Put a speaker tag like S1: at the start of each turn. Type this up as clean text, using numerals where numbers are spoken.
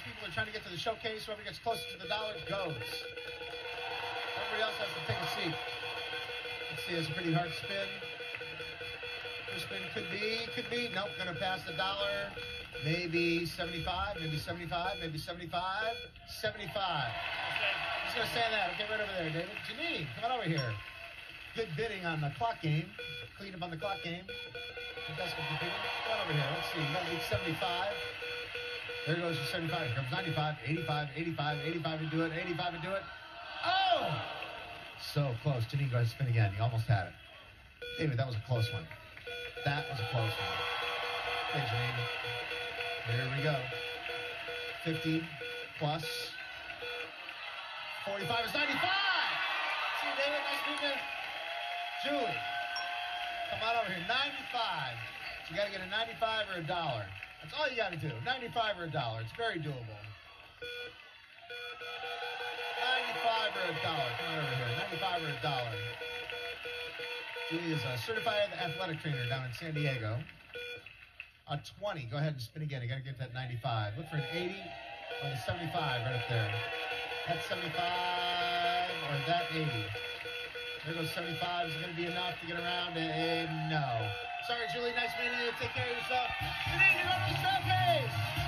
S1: people are trying to get to the showcase. Whoever gets closest to the dollar goes. Everybody else has to take a seat. Let's see, it's a pretty hard spin. First spin could be. Nope, gonna pass the dollar. Maybe 75, maybe 75, maybe 75, 75. Just gonna stand that. Okay, right over there, David. Janine, come on over here. Good bidding on the clock game. Clean up on the clock game. Contestant competing. Come on over here. Let's see. You gotta beat 75. There goes your 75. Here comes 95, 85, 85, 85 and do it, 85 and do it. Oh! So close. Janine, go ahead and spin again. You almost had it. David, that was a close one. That was a close one. Hey, Janine. Here we go. 50 plus 45 is 95. See you, David. Nice meeting you. Julie, come on over here. 95. So you got to get a 95 or a dollar. That's all you got to do. 95 or a dollar. It's very doable. 95 or a dollar. Come on over here. 95 or a dollar. Julie is a certified athletic trainer down in San Diego. A 20. Go ahead and spin again. You got to get that 95. Look for an 80 or the 75 right up there. That 75 or that 80. There goes 75. Is it going to be enough to get around? No. Sorry, Julie. Nice meeting you. Take care of yourself. Janine, you're on the showcase.